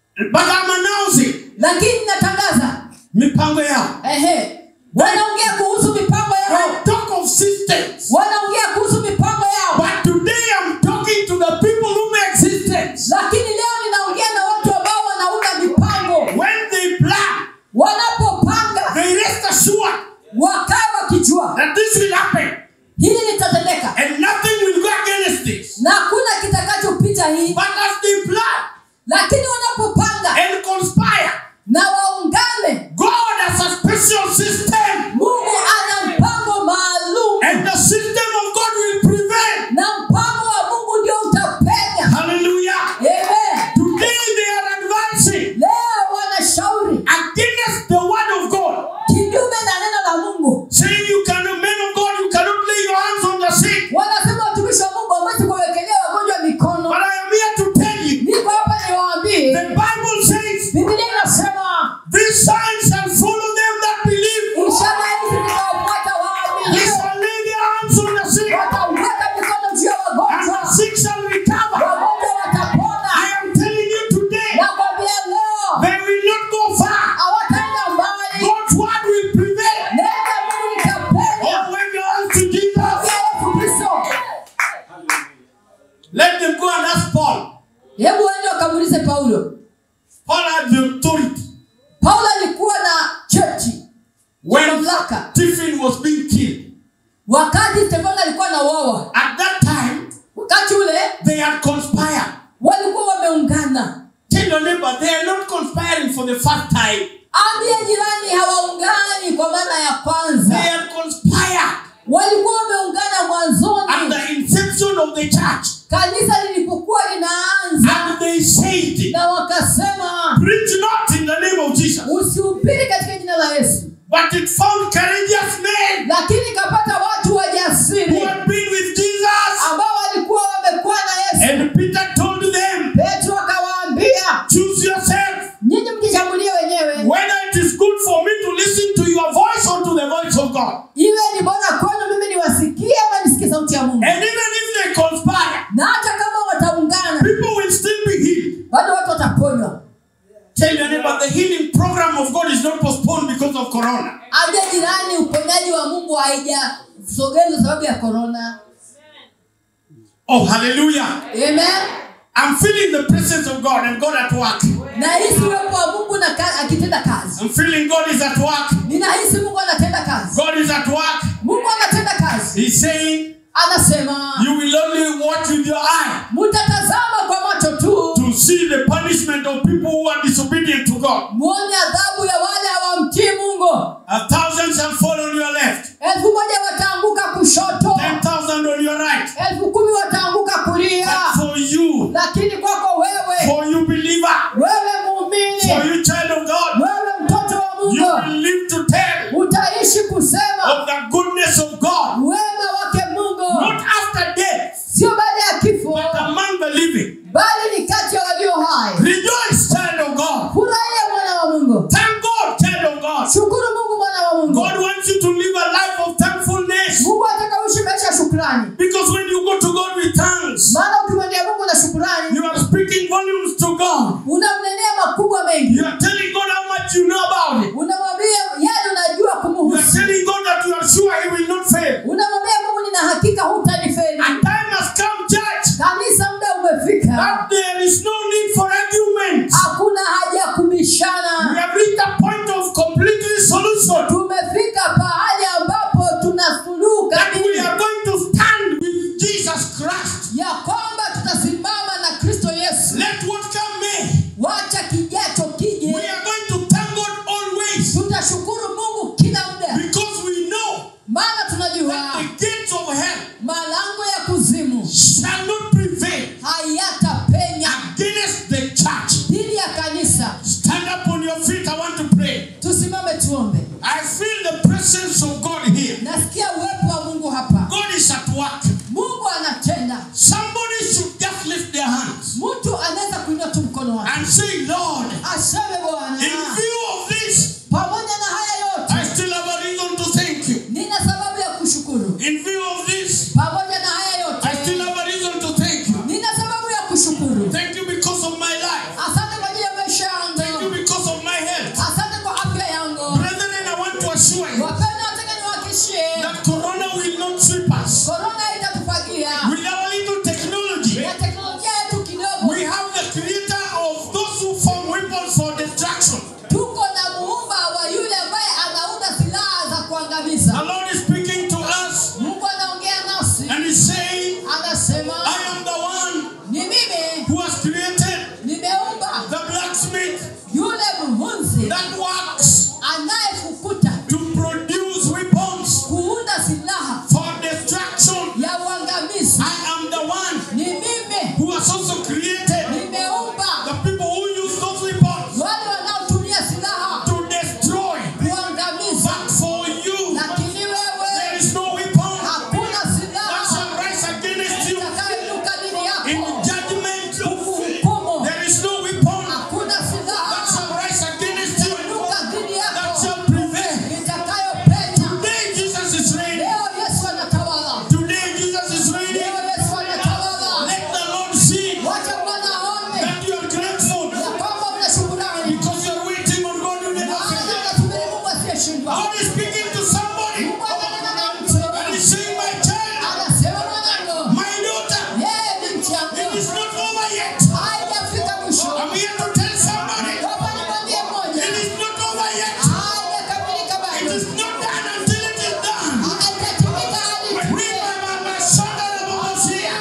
But I'm announcing. Lakini natangaza Mipango yao. Wanaongea kuhusu mipango yao. I talk of systems. Wanaongea kuhusu mipango yao. But today I'm talking to the people who make systems. Lakini leo ninaongea na watu ambao wanaunda mipango. When they plan, wanapopanga, they rest assured wakae wakijua that this will happen. Hili litatendeka. And nothing will go against this. Na hakuna kitakachopita hii. But as they plan, lakini wanapopanga and conspire, na waungane, God has a special system. Mungu ana mpango maalum. And the system of God will prevail. Na mpango wa Mungu ndio utapenya. Hallelujah. Amen. Today they are advancing. Leo wanashauri against the word of God. Kinyume na neno la Mungu. Saying you cannot, men of God, you cannot lay your hands on the sick. Wanasema watumishi wa Mungu hawezi kuwekelea wagonjwa mikono. But I am here to tell you. Niko hapa niwaambie. The Bible says. Biblia inasema. These signs shall follow them that believe. Ishara hizi zitawafuata waamini. They shall lay their hands on the sick. Wataweka mikono juu ya wagonjwa. And the sick shall recover. Wagonjwa watapona. I am telling you today. Nakwambia leo. They will not go far. Hawataenda mbali. God's word will prevail. Neno la Mungu litapenya. Oh, when you hands to Jesus. Yesu Kristo. Let them go and ask Paul. Hebu waende wakamuulize Paulo. Paul had the authority. Paulo alikuwa na cheti. When mamlaka. Stephen was being killed. Wakati Stephen alikuwa anauawa. At that time, wakati ule, they had conspired. Walikuwa wameungana. Tell your neighbor, they are not conspiring for the first time. Ambia jirani hawaungani kwa mara ya kwanza. They had conspired. Walikuwa wameungana mwanzoni. At the inception of the church. Kanisa lilipokuwa linaanza. And they said, na wakasema, preach not in the name of Jesus. Usihubiri katika jina la Yesu. But it found courageous men. Lakini kapata watu wajasiri. Who had been with Jesus. Ambao walikuwa wamekuwa na Yesu. And Peter told them. Petro akawaambia, choose yourself. Nyinyi mjichagulie wenyewe. Whether it is good for me to listen to your voice or to the voice of God. Iwe ni bora kwenu mimi niwasikie ama nisikie sauti ya Mungu. And even if they conspire. Na hata kama wataungana. People will still be healed. Bado watu wataponywa. Tell your neighbor, the healing program of God is not postponed because of corona. Ambia jirani, uponyaji wa Mungu haijasogezwa sababu ya corona. Oh, hallelujah. Amen. I'm feeling the presence of God and God at work. Nahisi uwepo wa Mungu na akitenda kazi. I'm feeling God is at work. Ninahisi Mungu anatenda kazi. God is at work. Mungu anatenda kazi. He's saying, anasema, you will only watch with your eye. Mtatazama kwa macho tu. To see the punishment of people who are disobedient to God. Muone adhabu ya wale hawamtii Mungu. 1,000 shall fall on your left. 1,000 wataanguka kushoto. 10,000 on your right. 10,000 wataanguka kulia. But for you. Lakini kwako wewe. For you believer. Wewe muumini. For you child of God. Wewe mtoto wa Mungu. You will live to tell. Utaishi kusema. Of the goodness of God. Wema wake Mungu. Not after death. Sio baada ya kifo. But among the living. Bali ni kati ya walio hai. Rejoice, child of God. Furahia mwana wa Mungu. Thank God, child of God. Shukuru Mungu mwana wa Mungu. God yule mhunzi that works anayefukuta to produce weapons kuunda silaha for destruction. ya uangamizi. I am the one Ni mimi who has also created nimeumba the people who use those weapons wale wanaotumia silaha to destroy. kuangamiza. But for you, Lakini there wewe is no weapon hakuna that silaha shall rise against you. itakayoinuka dhidi In yako judgment, kuhukumu. there is no weapon Hakuna that silaha shall rise against you itainuka dhidi that yako shall prevail. itakayopenya. Today Jesus is reigning. Leo Yesu anatawala. Today Jesus is reigning. Leo Yesu anatawala. Let the Lord see Wacha Bwana aone that you are grateful ya kwamba una shukrani. because you are waiting on God who never Maana fails. unasubiri Mungu asiyeshindwa. God is speaking to somebody Mungu ananena na mtu. and He's saying, my child, Anasema mwanangu, my daughter, yeye ni mtu yangu. it is not over yet. Haijafika mwisho. I'm here to tell somebody, Hapa nimwambie mmoja. it is not over yet. Haijakamilika It bado. is not done until it is done. Haijatimika hadi Read my son of Moses.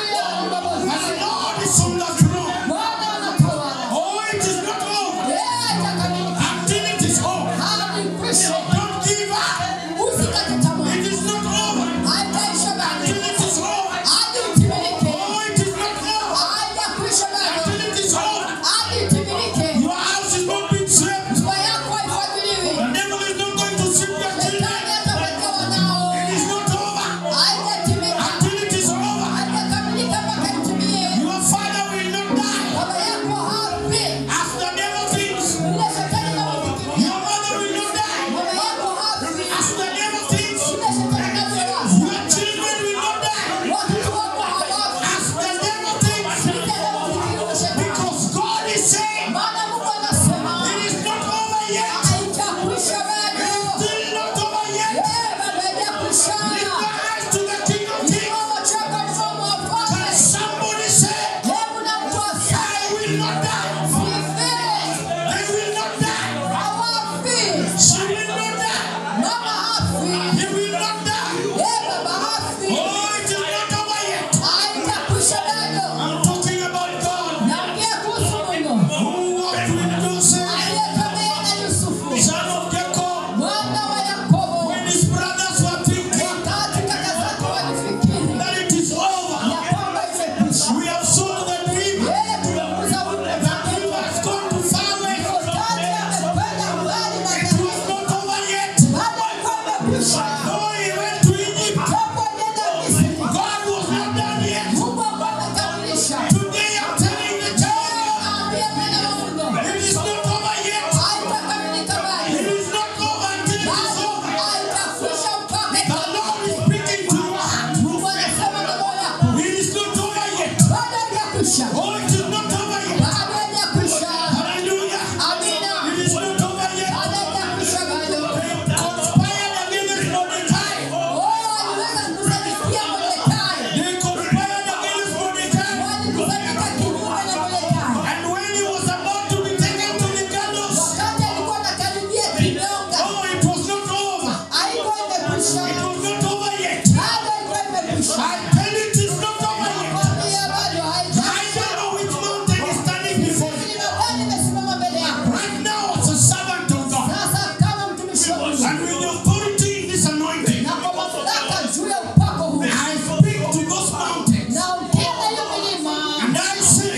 And the Lord is on the throne. Bwana anatawala. Oh, it is not over Yeye haijakamilika until it is over. hadi mwisho. Don't give up. Usikate tamaa. It is not over Haitaisha bado. until it is over. Hadi utimilike. Oh, it is not over Haijakwisha bado. until it is over. Hadi utimilike. Your house is not being swept. Nyumba yako haifadhiliwi. The devil is not going to sweep your children. Shetani atawekewa nao. It is not over Haijatimika. until it is over. Haijakamilika mpaka itimie. Your father will not die Baba yako hafi. as the devil thinks. Vile shetani anavyofikiria. Your mother will not die Baba yako hafi. as the devil thinks. Vile shetani anavyowaza. Your children will not die Watoto wako hawafi. as the devil thinks. Vile anavyofikiria shetani. Because God is saying, Maana Mungu anasema it is not over yet. haijakwisha bado. Still not over yet. Bado haijakwisha. Lift your eyes to the King of Kings. Kiwango chako mfalme wa Can falme. somebody say, Hebu na mtu aseme, I will not die. "Sife, They will not die. hawafi." She will not die. Mama hafi. He will not die. Baba hafi. Oh, it is not over yet. Haijakwisha bado. I'm talking about God Naongea kuhusu Mungu who walked with Joseph, aliyetembea na Yusufu son of Jacob, mwana wa Yakobo, when his brothers were thinking wakati kaka zake walifikiri that it is over. ya kwamba imekwisha. We have sold the dream Yeye tumeuza ule that he was going to far away from Shetani God. amekwenda mbali na It kanisa. was not over yet. Bado alikuwa amekwisha. Though he went to Egypt, Japo alienda Misri, God was not done yet. Mungu alikuwa amekamilisha. Today I'm telling the church, Naambia mwana wa Mungu, it is not over yet. haitakamilika bado. It is not over until it is Bado over. haitakwisha mpaka The Lord is speaking to your heart. Mungu anasema na moyo wako. It is not over yet. Bado haijakwisha. Oh, it is not over yet. Bado haijakwisha. Hallelujah. Amina. It is not over yet. Bado haijakwisha bado. Conspired against Mordecai. Aliweza kukusanyia Mordekai. They conspired against Mordecai. Walikusanyika kinyume na Mordekai. And when he was about to be taken to the gallows, Wakati alikuwa anakaribia kinyonga, oh, it was not over. haikuwa imekwisha. It was not over yet. Bado haikuwa imekwisha. I tell you, it is not over yet. Nakwambia bado I haijakwisha. don't know which mountain is standing before you. Milima gani imesimama mbele yako? Right now, as a servant of God, Sasa kama mtumishi wa Mungu and with the authority in this anointing, na kwa mamlaka juu ya upako huu, I speak to those mountains. na ukienda hiyo milima, And I say,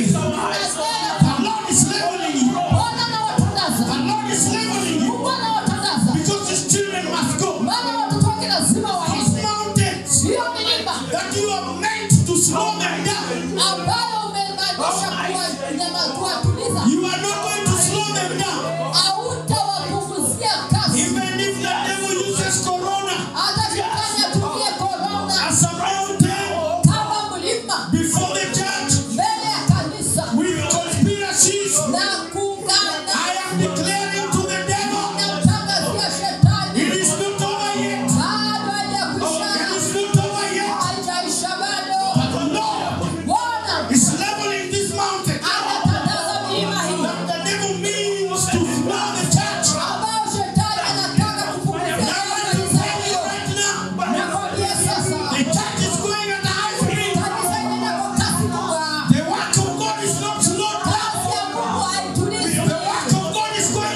the Lord is leveling you. Bwana anawatangaza. The Lord is leveling you. Mungu anawatangaza. Because his children must go. Maana watoto wake lazima waende. Those mountains Hiyo milima that you are meant to slow them down, ambayo umemaanisha kuwatuliza, you are not going to slow them down. hautawapunguzia kasi. Even if the devil uses corona Hata shetani atumie korona as a mountain kama mlima before the church mbele ya kanisa with conspiracies, na kuungana I am declaring to the devil, na kutangazia shetani, it is not over yet. bado Oh, haijakwisha. it is not over yet. Haijaisha bado. But the Lord Bwana is leveling this mountain anatangaza milima hii that the devil means to slow the church. ambayo shetani anataka kupunguzia Now I want to kanisa tell you hiyo. right now, Nakwambia sasa, the church is going at a high speed. kanisa inaenda kwa kasi kubwa. The work of God is not slowed down. Kazi ya Mungu haitulizi. The work of God is going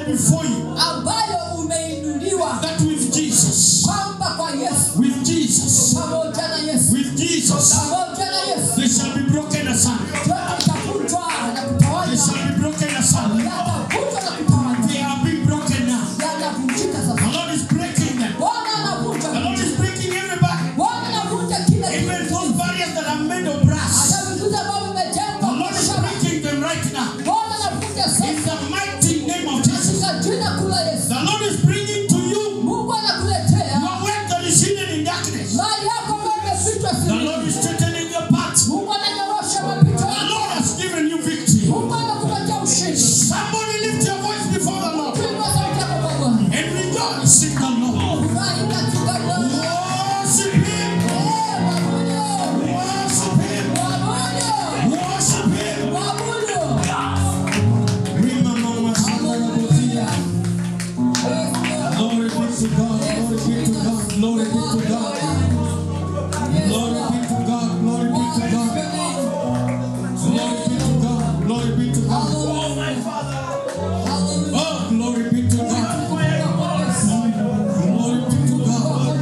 lifted before you. ambayo umeinuliwa, That with Jesus. kwamba kwa Yesu, With Jesus. pamoja na Yesu, With Jesus. pamoja na Yesu, They shall be broken asunder. yote itavunjwa na They kutawanywa, shall be broken asunder. yatavunjwa na kutawanywa, They are being broken now. yanavunjika The sasa. Lord is breaking them. Bwana anavunja, The Lord is breaking everybody. Bwana anavunja kila Even kitu, those barriers that are made of brass. hata vitu ambavyo The vimejengwa Lord kwa is shaba. breaking them right now. Bwana anavunja In sasa the mighty name of Jesus. katika jina kuu la Yesu. The Lord is bringing to you Mungu anakuletea your work that is hidden in darkness. mali yako ambayo imefichwa The siri. Lord is straightening your path. Mungu ananyorosha mapito The yako. Lord has given you victory. Mungu anakupatia ushindi. Somebody lift your voice before the Lord Kuinua sauti yako kwa Bwana. and rejoice in the Lord. Furahi katika Bwana. Worship Him. Mwabudu. Worship Him. Mwabudu. Worship Him. Mwabudu. Remember my Glory be to God. Glory be to God. Glory be to God. Glory be to God. Glory be to God. Glory be to God. Glory be to God. Oh, my Father. Oh, glory be to God. Glory be to God.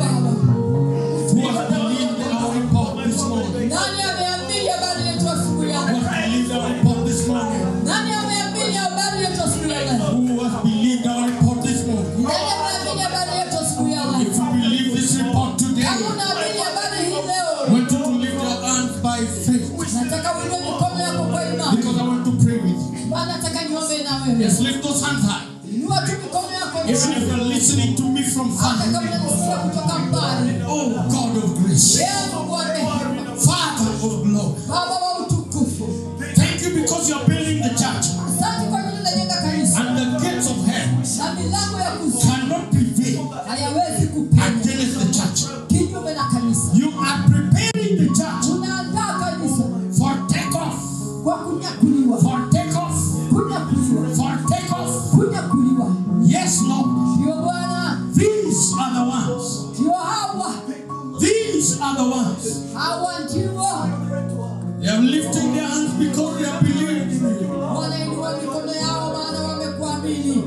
Who has believed our report this morning? Nani ameamini habari yetu asubuhi ya Who leo? has believed our report this morning? Nani ameamini habari yetu asubuhi ya leo? Who has believed our report this morning? Nani ameamini habari yetu asubuhi ya leo? If you believe this report today, Kama unaamini habari hii I leo, want you to lift your hands by faith nataka uinue mikono yako kwa imani. because I want to pray with you. Bwana, nataka niombe na wewe. Yes, lift those hands high. Inua tu mikono yako Even if juu. you're listening to me from Hata far. kama unanisikia kutoka mbali. Oh, God of grace. Yeye Mungu wa rehema, Father of glory. Baba wa utukufu. Thank you because you're building the church. Asante kwa ajili unajenga kanisa. And the gates of hell Na milango ya kuzimu cannot prevail hayawezi kupenya against the church. kinyume na kanisa. You are preparing the church Unaandaa kanisa for takeoff. kwa kunyakuliwa. For takeoff. Kunyakuliwa. For takeoff. Kunyakuliwa. Yes, Lord. Ndio Bwana. These are the ones. Ndio hawa. These are the ones. Hawa ndio. They are lifting their hands because they are believing in you. Wanainua mikono yao maana wamekuamini.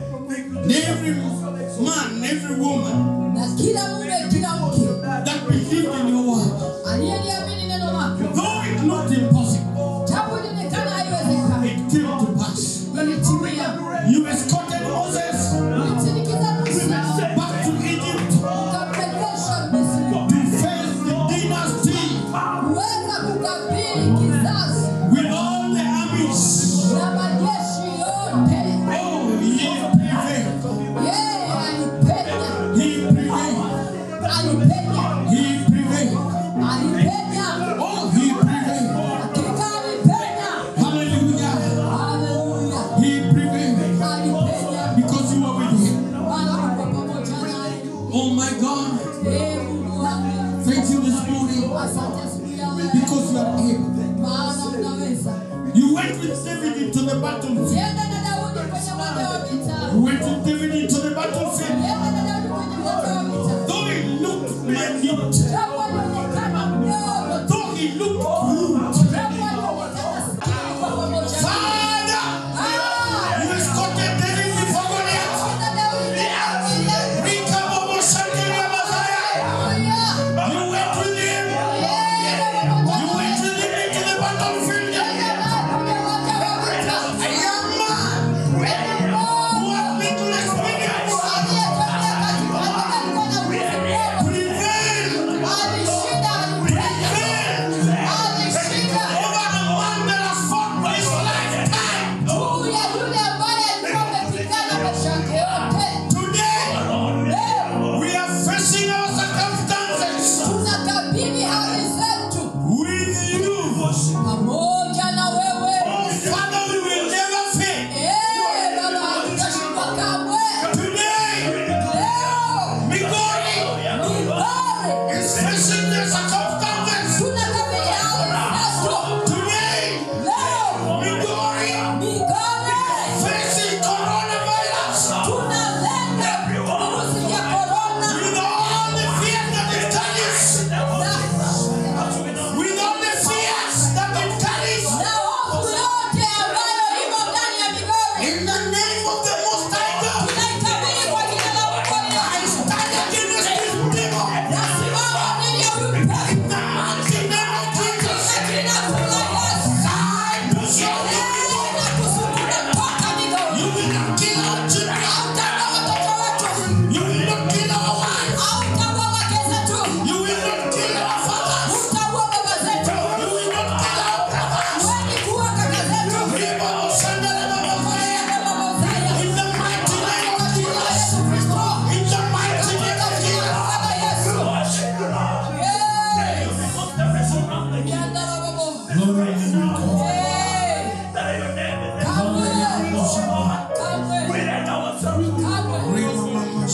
Every man, every woman Na kila mume, kila mke that believed in your word, aliyeliamini neno lako, though it looked impossible, japo ilionekana haiwezekani, it came to pass. ilitimia. You escorted Moses Ulimsindikiza Musa back to Egypt ukampeleka Misri, to face the dynasty kuweza kukabili kizazi with all the armies. na majeshi yote. Oh, he prevailed. Yeye alipenya, He prevailed. alipenya, He prevailed. alipenya, Oh, he prevailed. hakika alipenya. Hallelujah. Haleluya, He prevailed alipenya. because you were with him. Bwana alikuwa pamoja naye. Oh my God. Mungu wangu, Thank you this morning asante asubuhi ya leo, because you are able. maana unaweza. You went with David into the battlefield. Ulienda na Daudi kwenye uwanja wa vita. You went with David into the battlefield. Ulienda na Daudi kwenye uwanja wa vita. Though he looked minute, Japo alionekana mdogo tu, though he looked rude, japo alionekana sikini kwa pamoja naye. Father, Ah! you escorted David before Goliath. Na Daudi alipenda. Rikabobosanteria Messiah. Haleluya. You went with him. Yeye pamoja You went naye. with him into the battlefield. Yeye naye kwenye uwanja wa vita. A young man who had little experience.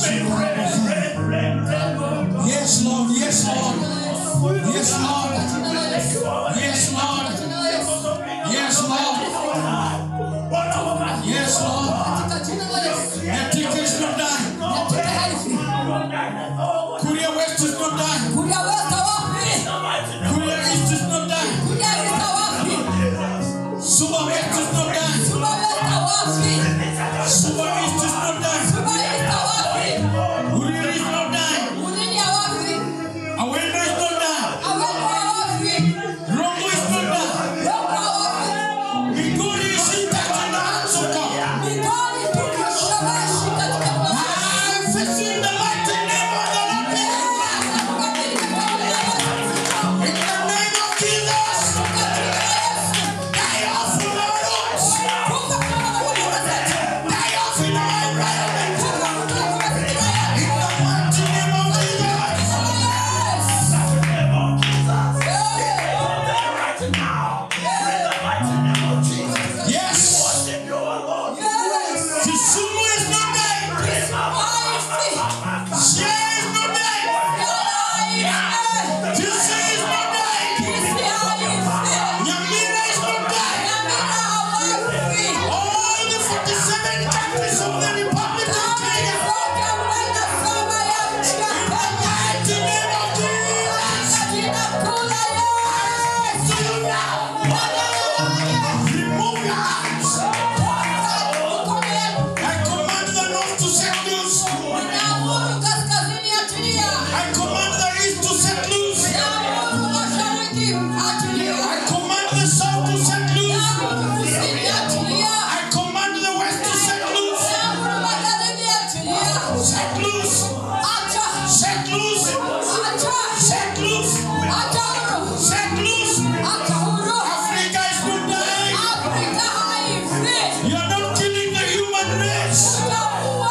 Yes, Lord. Yes, Lord. Yes, Lord. Yes, Lord. Yes, Lord. Yes, Lord. The ticket is not dying. Korea West is not dying. Korea East is not dying. Suba West is not dying. Suba East is not dying. Korea is not dying. Awena is not dying. Rongo is not dying. Migori is intact in the hands of God. I'm facing the mighty name of the Lord. In the name of Jesus, die off in our roads. Die off in our environment. In the mighty name of Jesus. Yes. Kisumu is not dying. Shea is not dying. Kisi is not dying. Nyamira is not dying. All the 47 countries of the Republic of Kenya. In the mighty name of Jesus. So you now. Remove your hands. I command the north to set loose. I command the east to set loose. I command the south to set loose. I command the west to set loose. Set loose. Set loose. Set loose. Set loose. Africa is not dying. You are not killing the human race. In the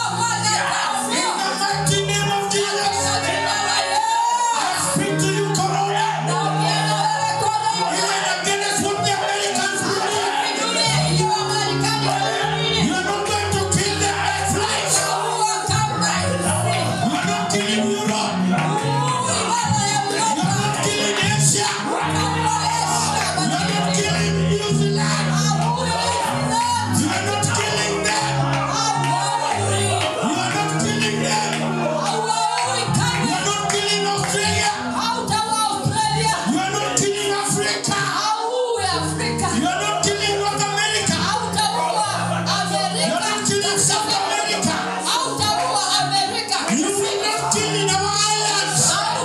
mighty name of Jesus, I speak to you, Corona. Even against what the Americans believe. You are not going to kill the flies. You are not killing Europe. You are not killing Asia. You are not killing New Zealand. You are not killing them. You are not killing them. You are not killing Australia. You are not killing Africa. You are not killing North America. You are not killing South America. You will not kill in our islands.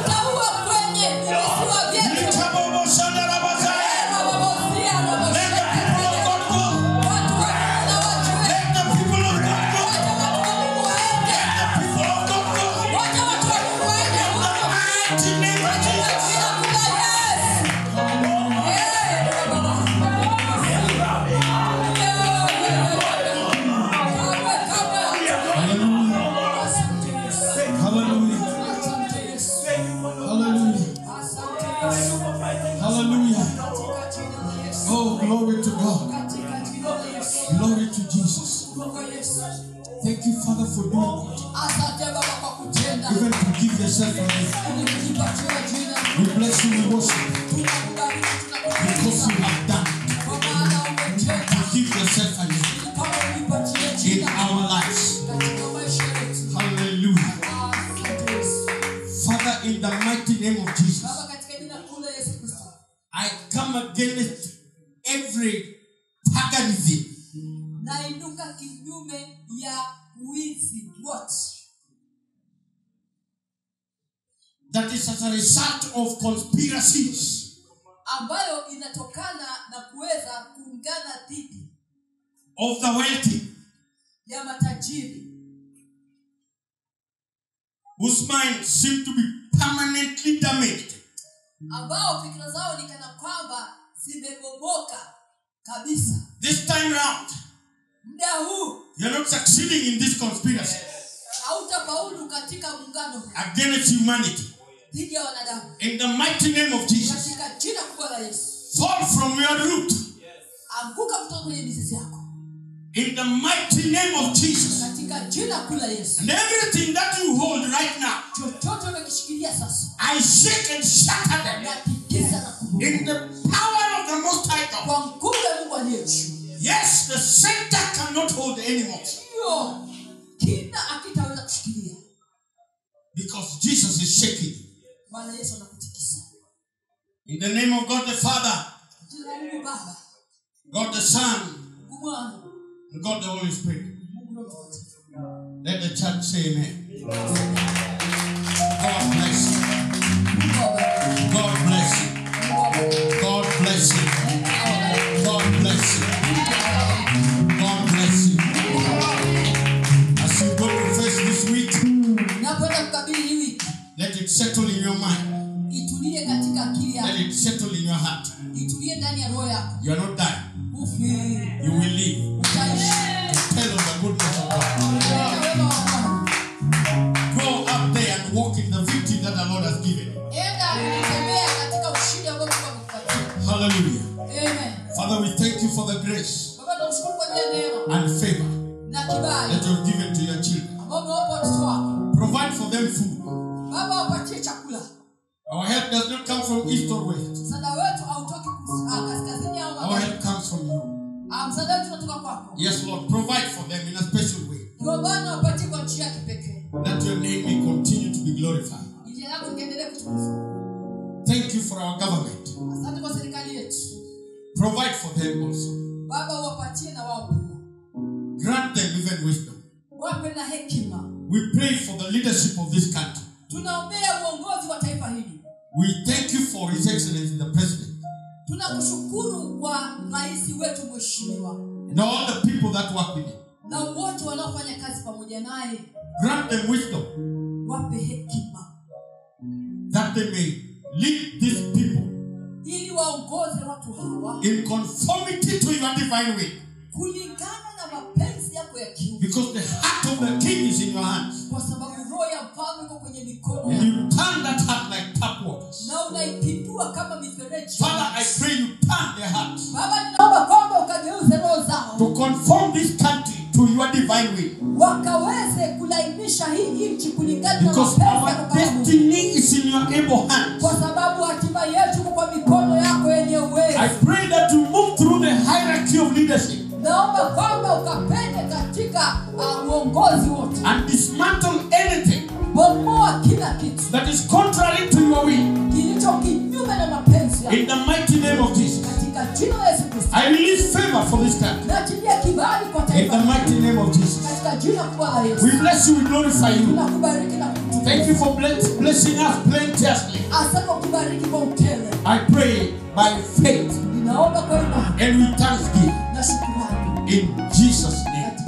Likababo Shandarabazaya. Let the people of God go. Let the people of God go. Let the people of God go. In the mighty name of Jesus. Hallelujah. Hallelujah. Hallelujah. Oh, glory to God. Glory to Jesus. Thank you, Father, for doing it. Even to give yourself away. We bless you, we worship. Because you have done it. To give yourself away in our lives. Hallelujah. Father, in the mighty name of Jesus, I come against every paganism nainuka kinyume ya wizi wote that is as a result of conspiracies ambayo inatokana na kuweza kuungana dhidi of the wealthy ya matajiri whose minds seem to be permanently damaged, ambao fikra zao ni kana kwamba zimebomoka kabisa. This time round, muda huu you're not succeeding in this conspiracy hautafaulu katika muungano huu against humanity. dhidi ya wanadamu. In the mighty name of Jesus, Katika jina kubwa la Yesu, fall from your root. anguka kutoka kwenye mizizi yako. In the mighty name of Jesus, Katika katika jina kuu la Yesu. And everything that you hold right now, Chochote unakishikilia sasa, I shake and shatter them natikisa na kubomoa in the power of the Most High God. kwa nguvu ya Mungu aliye juu. Yes, the center cannot hold anymore. Hiyo kina akitaweza kushikilia, Because Jesus is shaking. maana Yesu anakutikisa. In the name of God the Father, Jina la Mungu Baba, God the Son, Mungu Mwana, and God the Holy Spirit. Mungu Roho Mtakatifu. Let the church say amen. God bless you. Mungu awabariki. God bless you. Mungu awabariki. God bless you. Mungu awabariki. God bless you. Mungu awabariki. God bless you. Mungu awabariki. As you go to face this week, Napoenda kukabili hii wiki, let it settle in your mind. itulie katika akili yako, Let it settle in your heart. itulie ndani ya roho yako. You are not dying. Ufi, You will live. utaishi. Tell of the goodness of God. Wema wa Bwana. Go up there and walk in the victory that the Lord has given you. Enda tembea katika ushindi ambao Mungu amekupatia. Hallelujah. Amen. Father, we thank you for the grace Baba, tunashukuru kwa ajili ya neema and favor na kibali that you have given to your children. ambao umewapa watoto wako. Provide for them food. Baba, wapatie chakula. Our help does not come from east or west. Msaada wetu hautoki kaskazini au Our magharibi. help comes from you. Msaada wetu unatoka kwako. Yes, Lord, provide for them in a special way, Kwa Bwana, wapatie kwa njia ya kipekee. that your name may continue to be glorified. Jina lako liendelee kutukuzwa. Thank you for our government. Asante kwa serikali yetu. Provide for them also. Baba, wapatie na wao pia. Grant them even wisdom. Wape na hekima. We pray for the leadership of this country. Tunaombea uongozi wa taifa hili. We thank you for His Excellency the President Tunakushukuru kwa rais wetu mheshimiwa and all the people that work with him. na wote wanaofanya kazi pamoja naye. Grant them wisdom, Wape hekima that they may lead these people ili waongoze watu hawa in conformity to your divine will. kulingana na mapenzi yako ya kiungu, Because the heart of the king is in your hands. kwa sababu roho ya mfalme iko kwenye mikono And yako you turn that heart like tap waters. na unaipindua kama mifereji. Father, I pray you turn their hearts Baba, ninaomba kwamba ukageuze roho zao to conform this country to your divine will. wakaweze kulainisha hii nchi kulingana na Because mapenzi our yako kama Mungu. destiny is in your able hands. Kwa sababu hatima yetu iko kwa mikono yako yenye uwezo. I pray that you move through the hierarchy of leadership Naomba kwamba ukapende katika uongozi wote, and dismantle anything bomoa kila kitu that is contrary to your will. kilicho kinyume na mapenzi yako, In the mighty name of Jesus, katika jina la Yesu Kristo. I release favor for this country. Naachilia kibali kwa In taifa the mighty name of Jesus, katika jina kubwa la Yesu. we bless you, we glorify you. Tunakubariki na kutukuza. Thank you for blessing us plenteously. Asante kwa kubariki kwa utele. I pray by faith Ninaomba kwa imani and with thanksgiving na shukrani in Jesus' name.